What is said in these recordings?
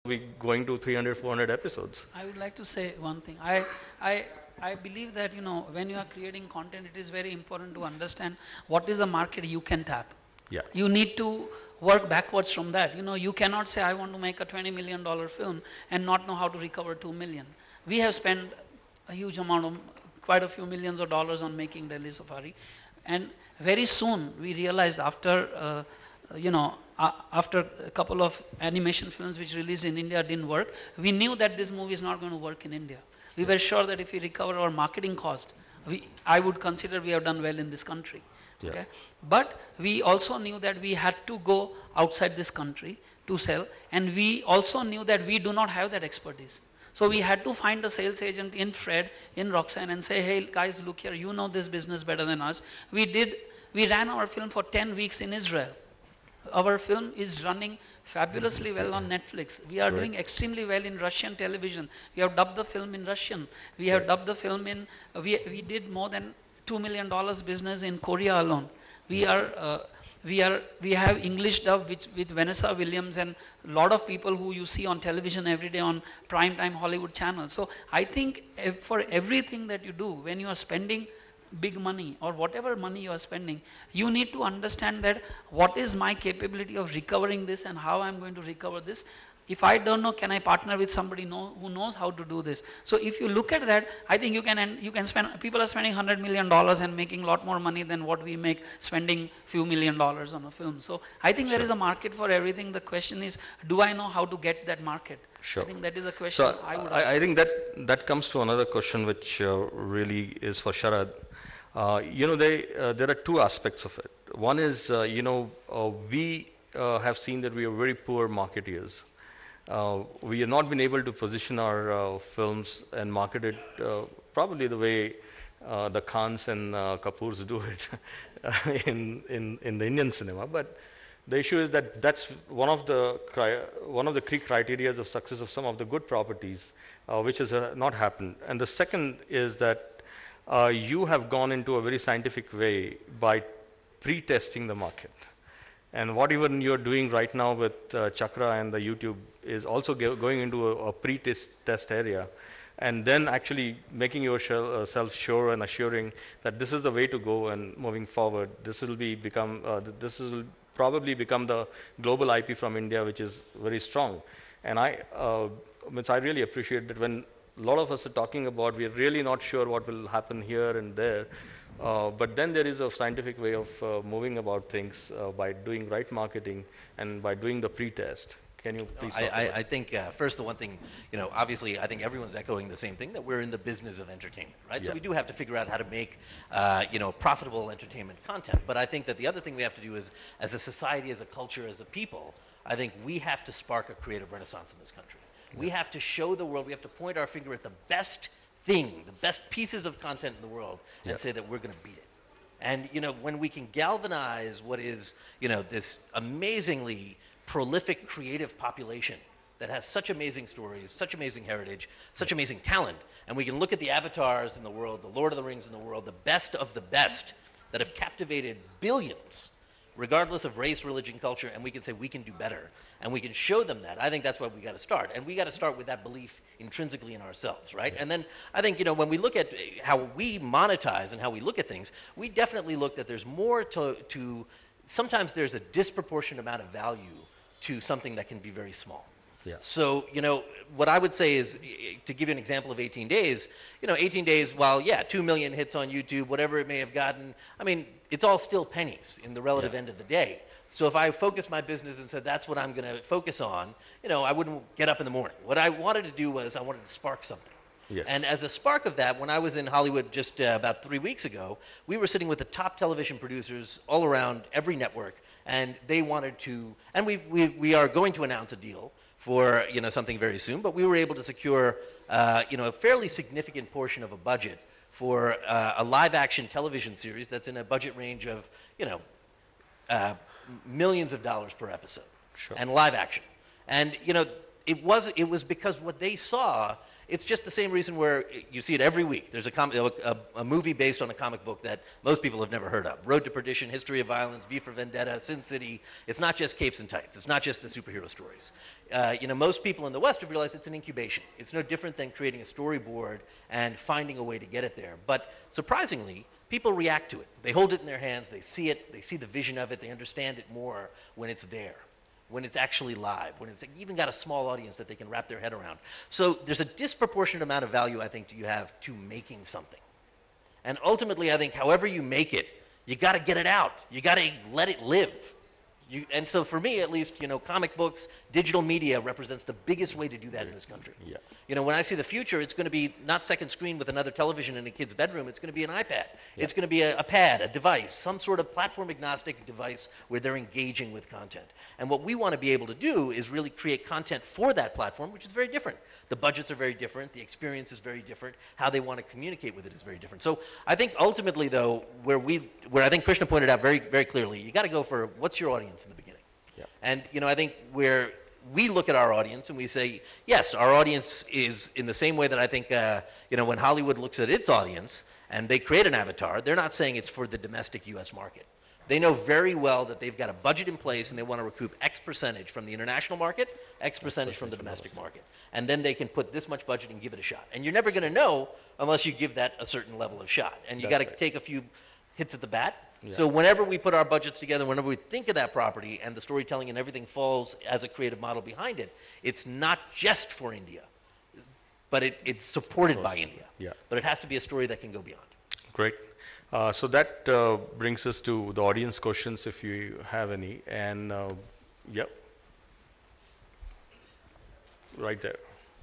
be going to 300, 400 episodes. I would like to say one thing. I believe that, when you are creating content, it is very important to understand what is the market you can tap. Yeah. You need to work backwards from that. You cannot say, I want to make a $20 million film and not know how to recover 2 million. We have spent a huge amount of, quite a few millions of dollars on making Delhi Safari. And very soon we realized after, after a couple of animation films which released in India didn't work, we knew that this movie is not going to work in India. We were sure that if we recover our marketing cost, I would consider we have done well in this country. Yeah. Okay? But we also knew that we had to go outside this country to sell, and we also knew that we do not have that expertise. So we had to find a sales agent in Fred, in Roxanne, and say, hey guys, look here, you know this business better than us. We ran our film for 10 weeks in Israel. Our film is running fabulously well on Netflix. We are doing extremely well in Russian television. We have dubbed the film in Russian. We have dubbed the film in, we did more than $2 million business in Korea alone. We have English dub with Vanessa Williams and a lot of people who you see on television every day on primetime Hollywood channels. So I think for everything that you do, when you are spending big money or whatever money you are spending, you need to understand that what is my capability of recovering this and how I'm going to recover this. If I don't know, can I partner with somebody who knows how to do this? So if you look at that, I think you can spend, people are spending $100 million and making a lot more money than what we make spending few $1 million on a film. So I think there is a market for everything. The question is, do I know how to get that market? Sure. I think that is a question So I would ask. I think that comes to another question which really is for Sharad. There are two aspects of it. One is, we have seen that we are very poor marketeers. We have not been able to position our films and market it probably the way the Khans and Kapoors do it in the Indian cinema. But the issue is that that's one of the key criteria of success of some of the good properties, which has not happened. And the second is that you have gone into a very scientific way by pre-testing the market. And what even you're doing right now with Chakra and the YouTube is also going into a pre-test area, and then actually making yourself sure and assuring that this is the way to go, and moving forward, this will probably become the global IP from India, which is very strong. And I really appreciate that when a lot of us are talking about, we're really not sure what will happen here and there. But then there is a scientific way of moving about things by doing right marketing and by doing the pre-test. Can you please talk about I think first the one thing, obviously I think everyone's echoing the same thing, that we're in the business of entertainment, right? Yeah. So we do have to figure out how to make, profitable entertainment content. But I think that the other thing we have to do is, as a society, as a culture, as a people, I think we have to spark a creative renaissance in this country. Yeah. We have to show the world, we have to point our finger at the best thing, the best pieces of content in the world, and say that we're going to beat it. And when we can galvanize what is this amazingly prolific creative population that has such amazing stories, such amazing heritage, such amazing talent, and we can look at the avatars in the world, the Lord of the Rings in the world, the best of the best that have captivated billions, regardless of race, religion, culture, and we can say we can do better, and we can show them that. I think that's where we got to start, and we got to start with that belief intrinsically in ourselves, right? And then I think when we look at how we monetize and how we look at things, we definitely look that there's more to sometimes there's a disproportionate amount of value to something that can be very small. Yeah. So, what I would say is, to give you an example of 18 Days, 18 Days, while, 2 million hits on YouTube, whatever it may have gotten, I mean, it's all still pennies in the relative end of the day. So if I focused my business and said, that's what I'm going to focus on, I wouldn't get up in the morning. What I wanted to do was I wanted to spark something. Yes. And as a spark of that, when I was in Hollywood just about 3 weeks ago, we were sitting with the top television producers all around every network, and they wanted to, and we are going to announce a deal for something very soon, but we were able to secure a fairly significant portion of a budget for a live-action television series that's in a budget range of millions of dollars per episode, Sure. and live action. And it was because what they saw It's just the same reason where you see it every week. There's a movie based on a comic book that most people have never heard of. Road to Perdition, History of Violence, V for Vendetta, Sin City. It's not just capes and tights. It's not just the superhero stories. Most people in the West have realized it's an incubation. It's no different than creating a storyboard and finding a way to get it there. But surprisingly, people react to it. They hold it in their hands, they see it, they see the vision of it, they understand it more when it's there, when it's actually live, when it's even got a small audience that they can wrap their head around. So there's a disproportionate amount of value, I think, you have to making something. And ultimately, I think, however you make it, you got to get it out. You got to let it live. And so for me, at least, comic books, digital media represents the biggest way to do that in this country. Yeah. When I see the future, it's going to be not second screen with another television in a kid's bedroom. It's going to be an iPad. Yeah. It's going to be a pad, a device, some sort of platform-agnostic device where they're engaging with content. And what we want to be able to do is really create content for that platform, which is very different. The budgets are very different. The experience is very different. How they want to communicate with it is very different. So I think ultimately, though, where I think Krishna pointed out very, very clearly, you got to go for what's your audience in the beginning. Yeah. And I think where we look at our audience and we say, yes, our audience is in the same way that I think, when Hollywood looks at its audience and they create an avatar, they're not saying it's for the domestic US market. They know very well that they've got a budget in place and they want to recoup X percentage from the international market, X percentage from the domestic market. And then they can put this much budget and give it a shot. And you're never going to know unless you give that a certain level of shot. And you got to take a few hits at the bat. Yeah. So whenever we put our budgets together, whenever we think of that property and the storytelling and everything falls as a creative model behind it, it's not just for India, but it's supported by India. Yeah. But it has to be a story that can go beyond. Great. So that brings us to the audience questions, if you have any. And yep, right there.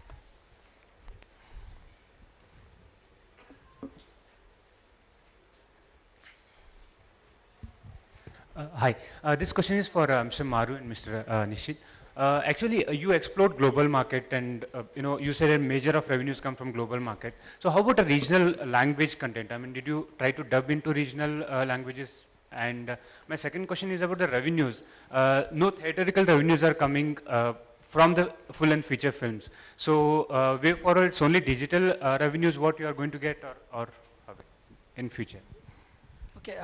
Hi. This question is for Mr. Maru and Mr. Nishit. Actually, you explored global market, and you said a major of revenues come from global market. So how about a regional language content? I mean, did you try to dub into regional languages? And my second question is about the revenues. No theatrical revenues are coming from the full and feature films. So way forward, it's only digital revenues what you are going to get, or in future? Okay.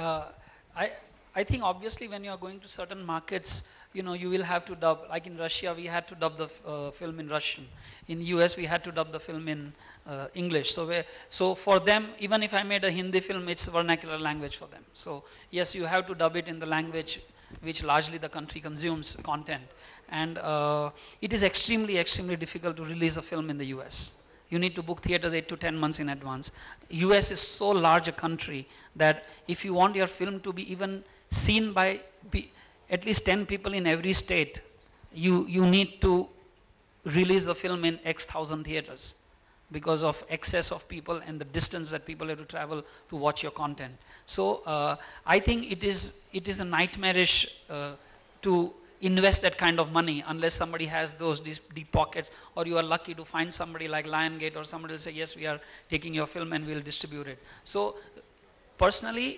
I think obviously when you are going to certain markets, you will have to dub. Like in Russia, we had to dub the film in Russian. In US, we had to dub the film in English. So for them, even if I made a Hindi film, it's vernacular language for them. So yes, you have to dub it in the language which largely the country consumes content. And it is extremely, extremely difficult to release a film in the US. You need to book theaters 8 to 10 months in advance. US is so large a country that if you want your film to be even seen by at least 10 people in every state, you need to release the film in X thousand theaters because of excess of people and the distance that people have to travel to watch your content. So I think it is a nightmarish to invest that kind of money unless somebody has those deep pockets, or you are lucky to find somebody like Lionsgate or somebody will say, yes, we are taking your film and we'll distribute it. So personally,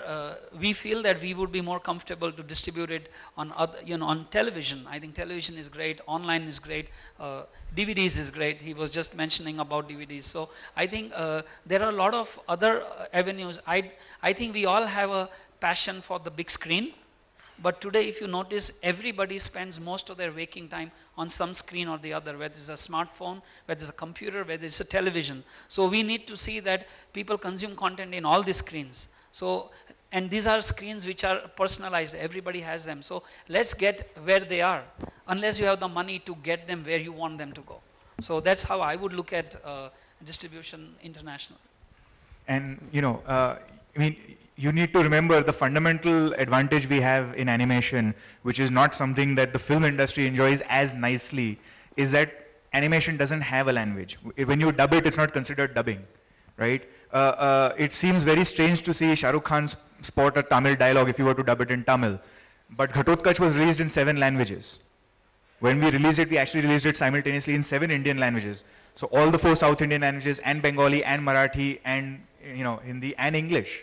we feel that we would be more comfortable to distribute it on on television. I think television is great, online is great, DVDs is great. He was just mentioning about DVDs. So I think there are a lot of other avenues. I think we all have a passion for the big screen. But today, if you notice, everybody spends most of their waking time on some screen or the other, whether it's a smartphone, whether it's a computer, whether it's a television. So we need to see that people consume content in all these screens. So, and these are screens which are personalized. Everybody has them. So let's get where they are, unless you have the money to get them where you want them to go. So that's how I would look at distribution internationally. And, I mean, you need to remember the fundamental advantage we have in animation, which is not something that the film industry enjoys as nicely, is that animation doesn't have a language. When you dub it, it's not considered dubbing, right? It seems very strange to see Shah Rukh Khan spot a Tamil dialogue if you were to dub it in Tamil. But Ghatotkaч was released in 7 languages. When we released it, we actually released it simultaneously in 7 Indian languages. So all the 4 South Indian languages, and Bengali, and Marathi, and Hindi, and English.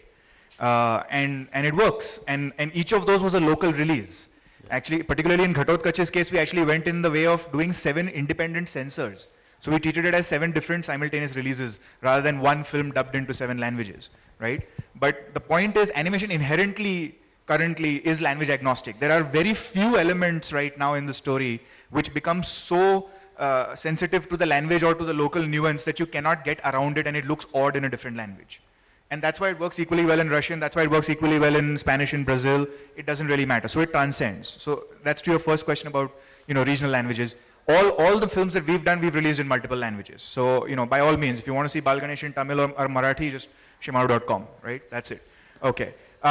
And it works, and each of those was a local release. Actually, particularly in Ghatotkacz's case, we actually went in the way of doing 7 independent censors. So we treated it as 7 different simultaneous releases rather than one film dubbed into 7 languages, right? But the point is animation inherently currently is language agnostic. There are very few elements right now in the story which become so sensitive to the language or to the local nuance that you cannot get around it and it looks odd in a different language. And that's why it works equally well in Russian, that's why it works equally well in Spanish in Brazil. It doesn't really matter, so it transcends. So that's to your first question about, you know, regional languages. All the films that we've done, we've released in multiple languages. So, you know, by all means, if you want to see Bal Ganesh in Tamil or Marathi, just shimano.com, right? That's it. Okay.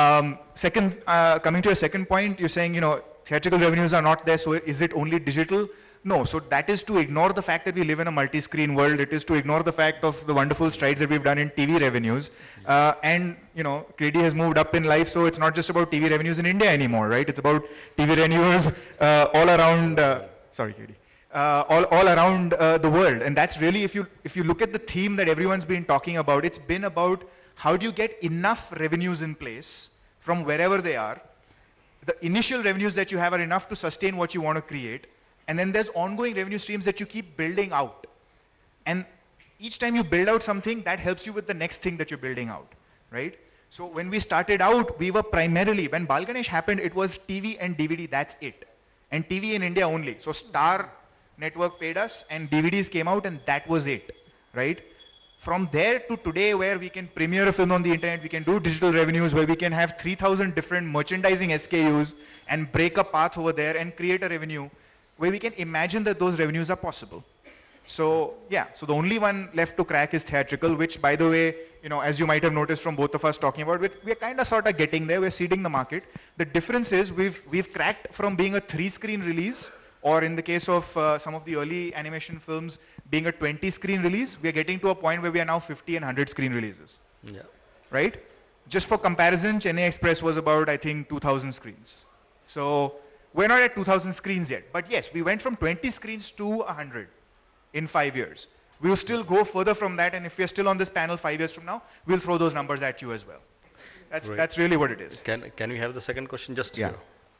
Coming to your second point, you're saying, you know, theatrical revenues are not there, so is it only digital? No, so that is to ignore the fact that we live in a multi-screen world. It is to ignore the fact of the wonderful strides that we've done in TV revenues. And, you know, KD has moved up in life, so it's not just about TV revenues in India anymore, right? It's about TV revenues all around, sorry, KD. All around the world. And that's really, if you look at the theme that everyone's been talking about, it's been about how do you get enough revenues in place from wherever they are. The initial revenues that you have are enough to sustain what you want to create. And then there's ongoing revenue streams that you keep building out. And each time you build out something, that helps you with the next thing that you're building out, right? So when we started out, we were primarily, when Bal Ganesh happened, it was TV and DVD, that's it. And TV in India only. So Star Network paid us and DVDs came out and that was it, right? From there to today where we can premiere a film on the internet, we can do digital revenues, where we can have 3,000 different merchandising SKUs and break a path over there and create a revenue, where we can imagine that those revenues are possible. So yeah, so the only one left to crack is theatrical, which by the way, you know, as you might have noticed from both of us talking about, we're kind of sort of getting there, we're seeding the market. The difference is we've cracked from being a 3-screen release, or in the case of some of the early animation films, being a 20-screen release, we are getting to a point where we are now 50 and 100-screen releases. Yeah. Right? Just for comparison, Chennai Express was about, I think, 2,000 screens. So we're not at 2,000 screens yet. But yes, we went from 20 screens to 100 in 5 years. We'll still go further from that, and if we're still on this panel 5 years from now, we'll throw those numbers at you as well. That's really what it is. Can we have the second question just here?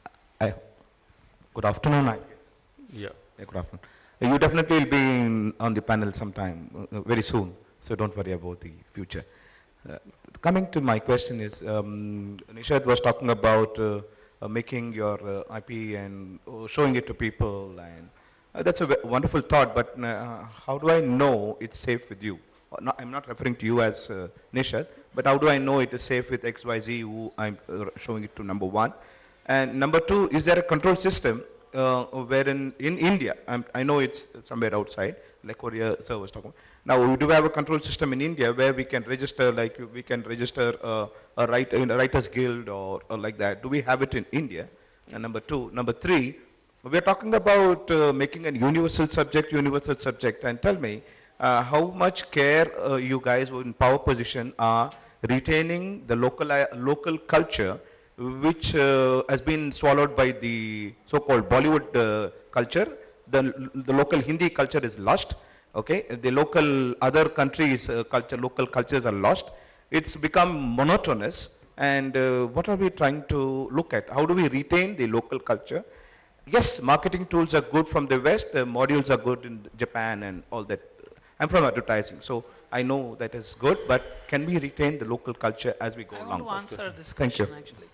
Good afternoon. Yeah, good afternoon. You definitely will be on the panel sometime, very soon, so don't worry about the future. Coming to my question is, Nishad was talking about making your IP and showing it to people, and that's a wonderful thought, but how do I know it's safe with you? No, I'm not referring to you as Nishad, but how do I know it is safe with XYZ who I'm showing it to, number one? And number two, is there a control system wherein in India, I know it's somewhere outside, like Korea sir was talking about. Now, do we have a control system in India where we can register, like we can register a writers guild or like that? Do we have it in India? And number two. Number three, we're talking about making a universal subject, and tell me how much care you guys in power position are retaining the local culture, which has been swallowed by the so-called Bollywood culture. The local Hindi culture is lost. Okay, the local other countries' local cultures are lost. It's become monotonous. And what are we trying to look at? How do we retain the local culture? Yes, marketing tools are good from the West. Modules are good in Japan and all that. I'm from advertising, so I know that is good. But can we retain the local culture as we go along? I want to answer this question actually.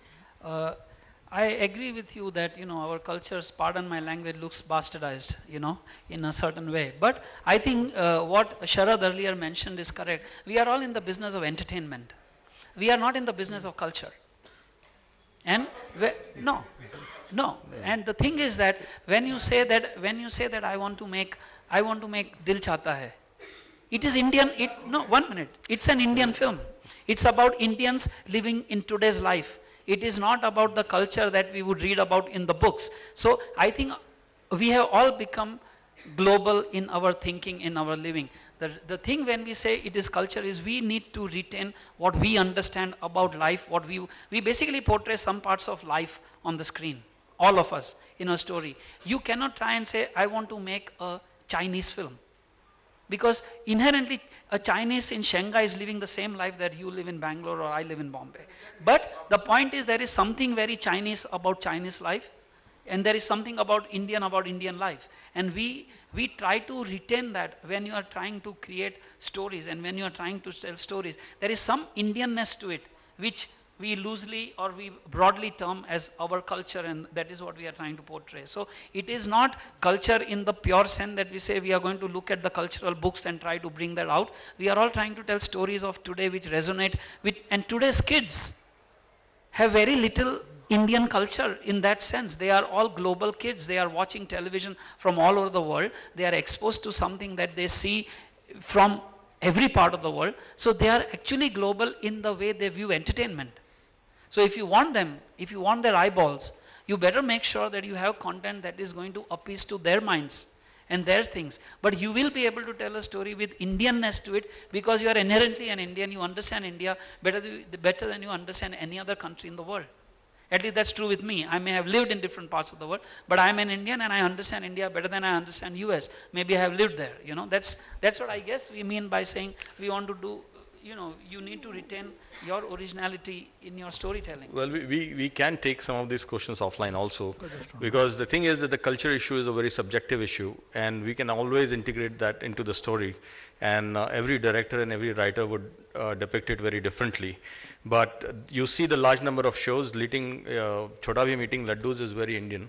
I agree with you that, you know, our cultures, pardon my language, looks bastardized, you know, in a certain way. But I think what Sharad earlier mentioned is correct. We are all in the business of entertainment. We are not in the business of culture. And no. And the thing is that when you say that I want to make Dil Chahta Hai, it is Indian. No, 1 minute. It's an Indian film. It's about Indians living in today's life. It is not about the culture that we would read about in the books. So I think we have all become global in our thinking, in our living. The thing when we say it is culture is we need to retain what we understand about life, what we basically portray some parts of life on the screen, all of us in a story. You cannot try and say, I want to make a Chinese film. Because inherently, a Chinese in Shanghai is living the same life that you live in Bangalore or I live in Bombay. But the point is there is something very Chinese about Chinese life. And there is something about Indian life. And we try to retain that when you are trying to create stories and when you are trying to tell stories. There is some Indianness to it, which we loosely or we broadly term as our culture, and that is what we are trying to portray. So it is not culture in the pure sense that we say we are going to look at the cultural books and try to bring that out. We are all trying to tell stories of today which resonate with, and today's kids have very little Indian culture in that sense. They are all global kids. They are watching television from all over the world. They are exposed to something that they see from every part of the world. So they are actually global in the way they view entertainment. So if you want them, if you want their eyeballs, you better make sure that you have content that is going to appease to their minds and their things. But you will be able to tell a story with Indianness to it because you are inherently an Indian. You understand India better than you understand any other country in the world. At least that's true with me. I may have lived in different parts of the world, but I'm an Indian and I understand India better than I understand US. Maybe I have lived there. You know, that's what I guess we mean by saying we want to do. You know, you need to retain your originality in your storytelling. Well, we can take some of these questions offline also, because the thing is that the culture issue is a very subjective issue, and we can always integrate that into the story, and every director and every writer would depict it very differently. But you see the large number of shows leading, Chhota Bhim eating laddus is very Indian.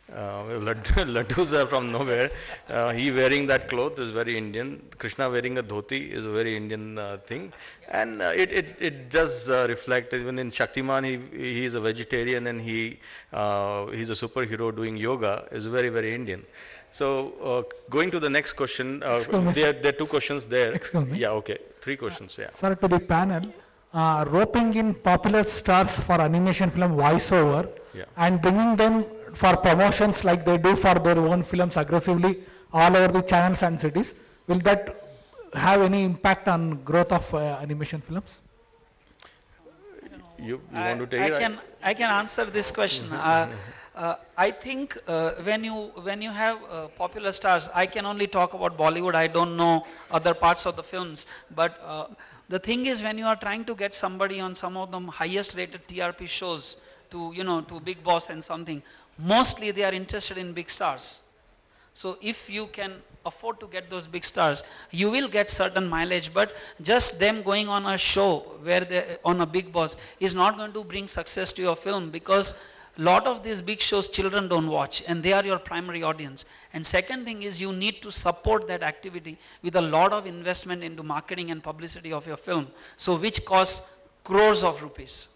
Laddus are from nowhere. He wearing that cloth is very Indian. Krishna wearing a dhoti is a very Indian thing. And it does reflect, even in Shaktiman, he is a vegetarian and he's a superhero doing yoga, is very, very Indian. So going to the next question, there are two questions there. Excuse me. Yeah, okay. 3 questions, yeah. Sir, to the panel, roping in popular stars for animation film voiceover and bringing them for promotions like they do for their own films aggressively all over the channels and cities, will that have any impact on growth of animation films? You want to take it? I can answer this question. I think when you have popular stars, I can only talk about Bollywood. I don't know other parts of the films, but the thing is, when you are trying to get somebody on some of the highest rated TRP shows to, you know, to Big Boss and something, mostly they are interested in big stars. So if you can afford to get those big stars, you will get certain mileage, but just them going on a show where they on a Big Boss is not going to bring success to your film, because a lot of these big shows children don't watch, and they are your primary audience. And second thing is, you need to support that activity with a lot of investment into marketing and publicity of your film, so which costs crores of rupees.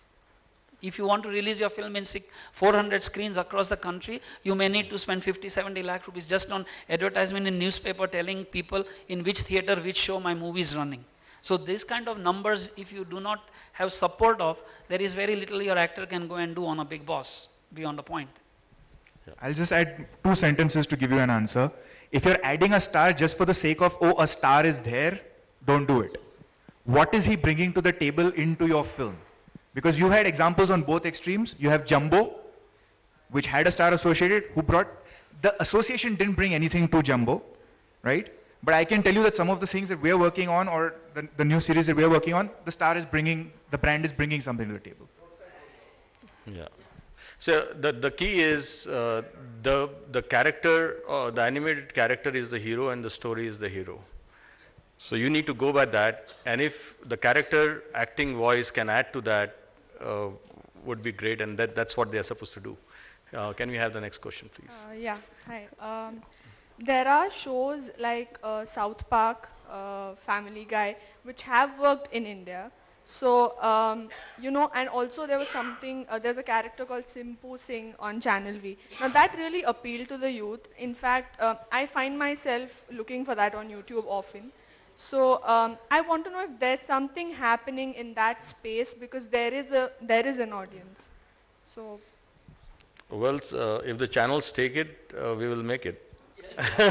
If you want to release your film in 400 screens across the country, you may need to spend 50-70 lakh rupees just on advertisement in newspaper telling people in which theater, which show my movie is running. So this kind of numbers, if you do not have support of, there is very little your actor can go and do on a Big Boss beyond a point. I'll just add 2 sentences to give you an answer. If you're adding a star just for the sake of, oh, a star is there, don't do it. What is he bringing to the table into your film? Because you had examples on both extremes. You have Jumbo, which had a star associated, who brought, the association didn't bring anything to Jumbo, right? But I can tell you that some of the things that we're working on, or the new series that we're working on, the star is bringing, the brand is bringing something to the table. Yeah. So the key is the character, the animated character is the hero and the story is the hero. So you need to go by that, and if the character acting voice can add to that, would be great, and that's what they are supposed to do. Can we have the next question, please? Yeah, hi. There are shows like South Park, Family Guy, which have worked in India. So, you know, and also there was something, there's a character called Simpu Singh on Channel V. Now that really appealed to the youth. In fact, I find myself looking for that on YouTube often. So I want to know if there's something happening in that space, because there is an audience. So. Well, if the channels take it, we will make it. The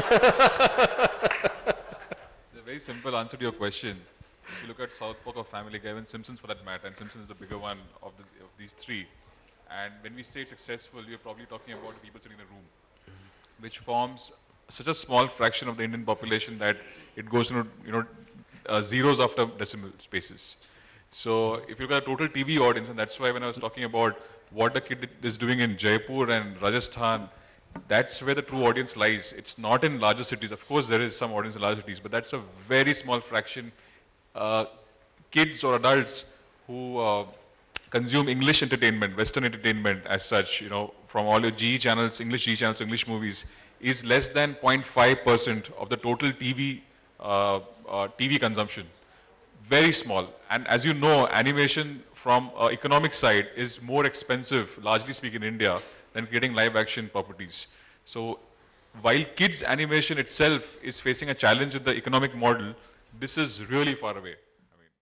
very simple answer to your question. If you look at South Park or Family Guy, even Simpsons for that matter, and Simpsons is the bigger one of these 3. And when we say it's successful, we're probably talking about the people sitting in the room, which forms such a small fraction of the Indian population that it goes to, you know, zeros after decimal spaces. So if you look at the total TV audience, and that's why when I was talking about what the kid is doing in Jaipur and Rajasthan, that's where the true audience lies. It's not in larger cities. Of course, there is some audience in larger cities, but that's a very small fraction. Kids or adults who consume English entertainment, Western entertainment as such, you know, from all your GE channels, English channels, English movies, is less than 0.5% of the total TV consumption. Very small. And as you know, animation from economic side is more expensive, largely speaking, in India than creating live action properties. So while kids animation itself is facing a challenge with the economic model, this is really far away.